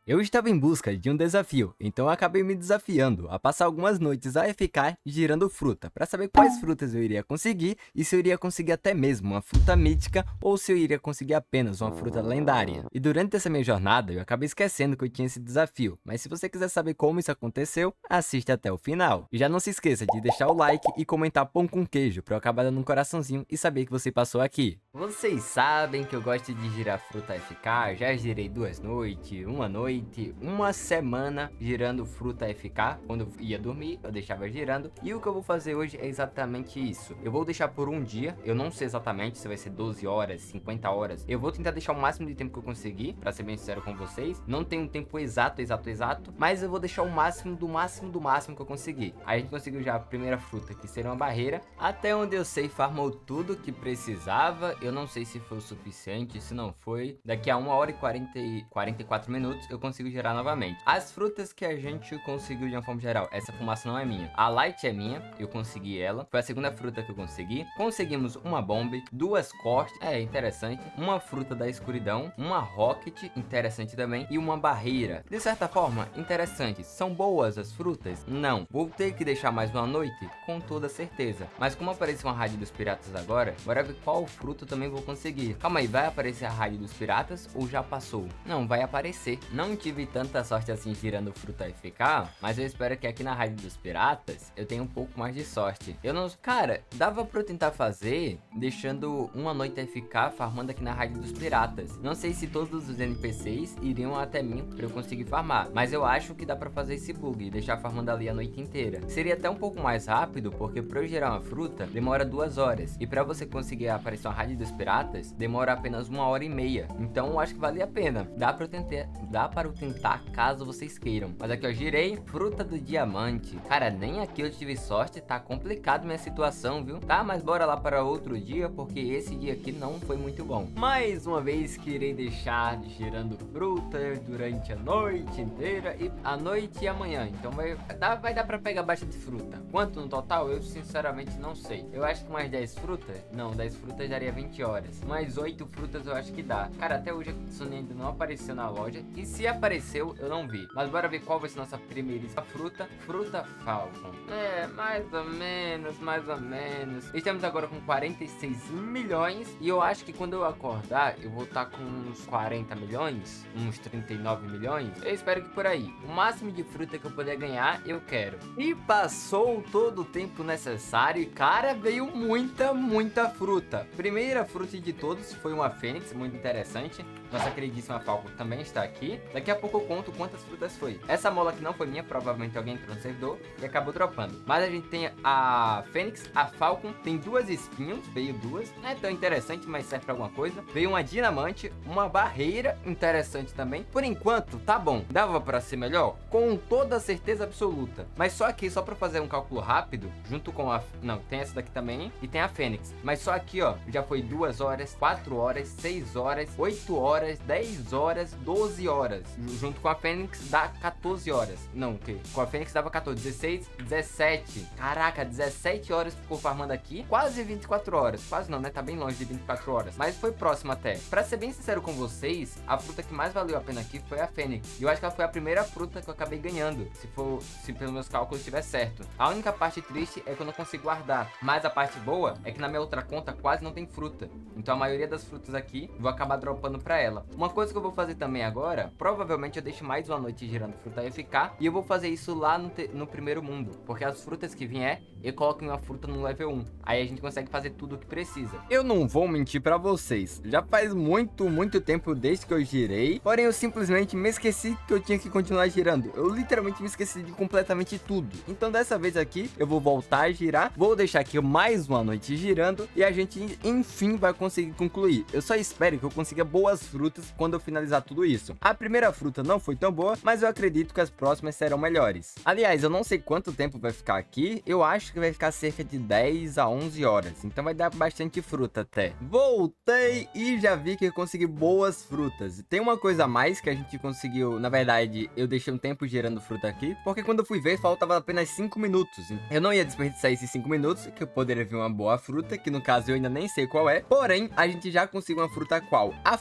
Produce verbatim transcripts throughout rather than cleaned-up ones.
Eu estava em busca de um desafio, então eu acabei me desafiando a passar algumas noites a ficar girando fruta, para saber quais frutas eu iria conseguir e se eu iria conseguir até mesmo uma fruta mítica ou se eu iria conseguir apenas uma fruta lendária. E durante essa minha jornada eu acabei esquecendo que eu tinha esse desafio, mas se você quiser saber como isso aconteceu, assista até o final. E já não se esqueça de deixar o like e comentar pão com queijo para eu acabar dando um coraçãozinho e saber que você passou aqui. Vocês sabem que eu gosto de girar fruta F K, já girei duas noites, uma noite, uma semana girando fruta F K. Quando eu ia dormir, eu deixava girando. E o que eu vou fazer hoje é exatamente isso. Eu vou deixar por um dia, eu não sei exatamente se vai ser doze horas, cinquenta horas. Eu vou tentar deixar o máximo de tempo que eu conseguir, pra ser bem sincero com vocês. Não tem um tempo exato, exato, exato, mas eu vou deixar o máximo do máximo do máximo que eu conseguir. Aí a gente conseguiu já a primeira fruta, que seria uma barreira. Até onde eu sei, farmou tudo que precisava. Eu não sei se foi o suficiente, se não foi. Daqui a uma hora e quarenta, quarenta e quatro minutos eu consigo gerar novamente. As frutas que a gente conseguiu de uma forma geral, essa fumaça não é minha. A Light é minha, eu consegui ela. Foi a segunda fruta que eu consegui. Conseguimos uma Bomb, duas cortes, é interessante. Uma fruta da escuridão, uma Rocket, interessante também. E uma barreira. De certa forma, interessante. São boas as frutas? Não. Vou ter que deixar mais uma noite? Com toda certeza. Mas como apareceu uma raid dos piratas agora, bora ver qual fruta eu também vou conseguir. Calma aí, vai aparecer a raid dos piratas ou já passou? Não, vai aparecer. Não tive tanta sorte assim girando fruta F K, mas eu espero que aqui na raid dos piratas eu tenha um pouco mais de sorte. Eu não... Cara, dava pra eu tentar fazer deixando uma noite F K farmando aqui na raid dos piratas. Não sei se todos os N P Cs iriam até mim pra eu conseguir farmar, mas eu acho que dá pra fazer esse bug e deixar farmando ali a noite inteira. Seria até um pouco mais rápido, porque pra eu gerar uma fruta demora duas horas, e pra você conseguir aparecer uma raid dos piratas demora apenas uma hora e meia. Então eu acho que vale a pena. Dá pra eu tentar, dá para eu tentar caso vocês queiram. Mas aqui eu girei fruta do diamante. Cara, nem aqui eu tive sorte, tá complicado minha situação, viu? Tá, mas bora lá para outro dia, porque esse dia aqui não foi muito bom. Mais uma vez que irei deixar de girando frutas durante a noite inteira e a noite e amanhã. Então vai dar, vai dar pra pegar bastante fruta. Quanto no total? Eu sinceramente não sei. Eu acho que mais dez frutas? Não, dez frutas daria vinte horas. Mais oito frutas eu acho que dá. Cara, até hoje a Sony ainda não apareceu na loja. E se apareceu, eu não vi. Mas bora ver qual vai ser nossa primeira fruta. Fruta Falcon. É, mais ou menos, mais ou menos. Estamos agora com quarenta e seis milhões. E eu acho que quando eu acordar, eu vou estar com uns quarenta milhões. Uns trinta e nove milhões. Eu espero que por aí. O máximo de fruta que eu puder ganhar, eu quero. E passou todo o tempo necessário. E cara, veio muita, muita fruta. Primeira fruta de todos foi uma Fênix, muito interessante. Nossa queridíssima Falcon também está aqui. Daqui a pouco eu conto quantas frutas foi. Essa mola que não foi minha, provavelmente alguém entrou no servidor e acabou dropando. Mas a gente tem a Fênix, a Falcon, tem duas espinhos, veio duas. Não é tão interessante, mas serve pra alguma coisa. Veio uma Dinamante, uma barreira, interessante também. Por enquanto, tá bom. Dava pra ser melhor? Com toda certeza absoluta. Mas só aqui, só pra fazer um cálculo rápido, junto com a... Não, tem essa daqui também e tem a Fênix. Mas só aqui, ó, já foi duas horas, quatro horas, seis horas, oito horas, dez horas, doze horas. Junto com a Fênix dá quatorze horas. Não, o quê? Com a Fênix dava quatorze, dezesseis, dezessete. Caraca, dezessete horas ficou farmando aqui. Quase vinte e quatro horas. Quase não, né? Tá bem longe de vinte e quatro horas. Mas foi próximo até. Pra ser bem sincero com vocês, a fruta que mais valeu a pena aqui foi a Fênix. E eu acho que ela foi a primeira fruta que eu acabei ganhando. Se for, se pelos meus cálculos estiver certo. A única parte triste é que eu não consigo guardar. Mas a parte boa é que na minha outra conta quase não tem fruta. Então a maioria das frutas aqui vou acabar dropando pra ela. Uma coisa que eu vou fazer também agora, provavelmente eu deixo mais uma noite girando fruta F K. E eu vou fazer isso lá no, te, no primeiro mundo. Porque as frutas que vier, eu coloco uma fruta no level um. Aí a gente consegue fazer tudo o que precisa. Eu não vou mentir pra vocês. Já faz muito, muito tempo desde que eu girei. Porém, eu simplesmente me esqueci que eu tinha que continuar girando. Eu literalmente me esqueci de completamente tudo. Então dessa vez aqui, eu vou voltar a girar. Vou deixar aqui mais uma noite girando. E a gente, enfim, vai conseguir concluir. Eu só espero que eu consiga boas frutas quando eu finalizar tudo isso. A primeira fruta não foi tão boa, mas eu acredito que as próximas serão melhores. Aliás, eu não sei quanto tempo vai ficar aqui. Eu acho que vai ficar cerca de dez a onze horas. Então vai dar bastante fruta até. Voltei e já vi que eu consegui boas frutas. Tem uma coisa a mais que a gente conseguiu. Na verdade, eu deixei um tempo gerando fruta aqui, porque quando eu fui ver, faltava apenas cinco minutos. Eu não ia desperdiçar esses cinco minutos, que eu poderia ver uma boa fruta, que no caso eu ainda nem sei qual é. Porém, a gente já conseguiu uma fruta qual? A fruta boa.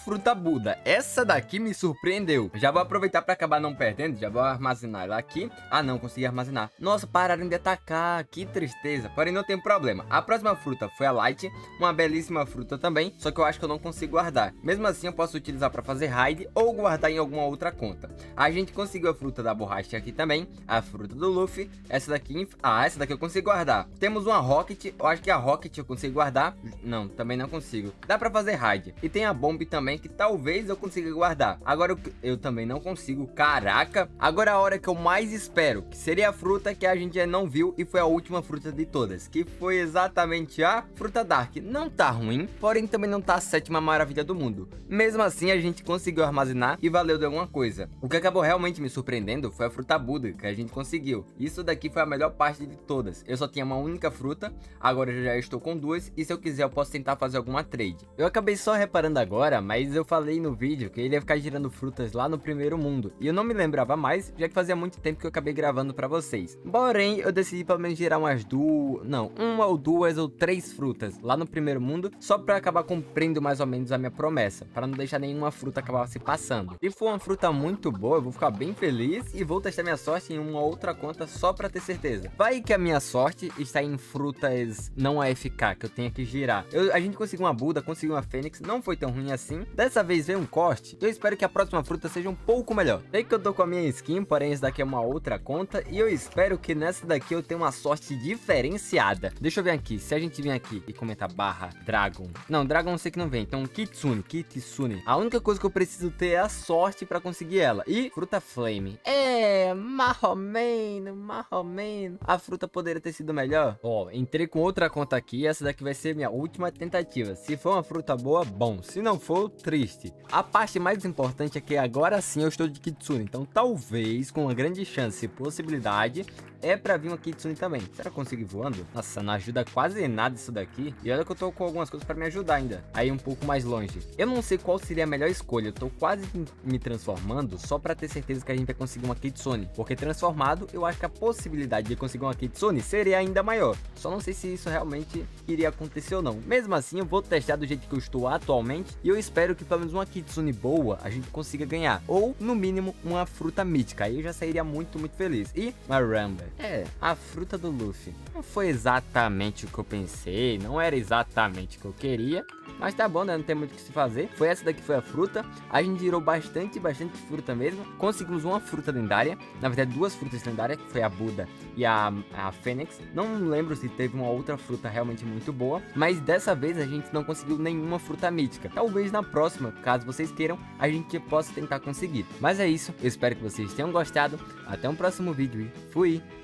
Buda. Essa daqui me surpreendeu. Já vou aproveitar para acabar não perdendo. Já vou armazenar ela aqui. Ah, não, consegui armazenar. Nossa, pararam de atacar. Que tristeza. Porém, não tem problema. A próxima fruta foi a Light. Uma belíssima fruta também. Só que eu acho que eu não consigo guardar. Mesmo assim, eu posso utilizar para fazer raid ou guardar em alguma outra conta. A gente conseguiu a fruta da borracha aqui também. A fruta do Luffy. Essa daqui... Ah, essa daqui eu consigo guardar. Temos uma Rocket. Eu acho que a Rocket eu consigo guardar. Não, também não consigo. Dá pra fazer raid. E tem a Bomb também, que talvez eu consiga guardar. Agora eu, eu também não consigo. Caraca. Agora a hora que eu mais espero, que seria a fruta que a gente já não viu e foi a última fruta de todas, que foi exatamente a fruta Dark. Não tá ruim, porém também não tá a sétima maravilha do mundo. Mesmo assim, a gente conseguiu armazenar e valeu de alguma coisa. O que acabou realmente me surpreendendo foi a fruta Buda, que a gente conseguiu. Isso daqui foi a melhor parte de todas. Eu só tinha uma única fruta, agora eu já estou com duas, e se eu quiser eu posso tentar fazer alguma trade. Eu acabei só reparando agora, mas eu falei no vídeo que ele ia ficar girando frutas lá no primeiro mundo, e eu não me lembrava mais, já que fazia muito tempo que eu acabei gravando pra vocês. Porém, eu decidi pelo menos girar umas duas, não, uma ou duas ou três frutas lá no primeiro mundo, só pra acabar cumprindo mais ou menos a minha promessa, para não deixar nenhuma fruta acabar se passando. Se for uma fruta muito boa, eu vou ficar bem feliz e vou testar minha sorte em uma outra conta só pra ter certeza. Vai que a minha sorte está em frutas não A F K, que eu tenho que girar. Eu, a gente conseguiu uma Buda, conseguiu uma Fênix, não foi tão ruim assim. Dessa vez veio um corte, eu espero que a próxima fruta seja um pouco melhor. Sei que eu tô com a minha skin, porém essa daqui é uma outra conta, e eu espero que nessa daqui eu tenha uma sorte diferenciada. Deixa eu ver aqui, se a gente vir aqui e comentar barra Dragon. Não, Dragon eu sei que não vem, então Kitsune, Kitsune. A única coisa que eu preciso ter é a sorte pra conseguir ela. E fruta Flame. É, marromeno, marromeno. A fruta poderia ter sido melhor. Ó, entrei com outra conta aqui, essa daqui vai ser minha última tentativa. Se for uma fruta boa, bom. Se não for, triste. A parte mais importante é que agora sim eu estou de Kitsune. Então talvez, com uma grande chance e possibilidade, é pra vir uma Kitsune também. Será que eu consigo ir voando? Nossa, não ajuda quase nada isso daqui. E olha que eu tô com algumas coisas pra me ajudar ainda. Aí um pouco mais longe. Eu não sei qual seria a melhor escolha. Eu tô quase me transformando só pra ter certeza que a gente vai conseguir uma Kitsune. Porque transformado, eu acho que a possibilidade de conseguir uma Kitsune seria ainda maior. Só não sei se isso realmente iria acontecer ou não. Mesmo assim, eu vou testar do jeito que eu estou atualmente. E eu espero que pelo menos uma Kitsune boa a gente consiga ganhar. Ou, no mínimo, uma fruta mítica. Aí eu já sairia muito, muito feliz. E uma Rumble. É, a fruta do Luffy. Não foi exatamente o que eu pensei. Não era exatamente o que eu queria. Mas tá bom, né? Não tem muito o que se fazer. Foi essa daqui, foi a fruta. A gente girou bastante, bastante fruta mesmo. Conseguimos uma fruta lendária. Na verdade, duas frutas lendárias, que foi a Buda e a, a Fênix. Não lembro se teve uma outra fruta realmente muito boa. Mas dessa vez a gente não conseguiu nenhuma fruta mítica. Talvez na próxima, caso vocês queiram, a gente possa tentar conseguir. Mas é isso. Eu espero que vocês tenham gostado. Até um próximo vídeo e fui!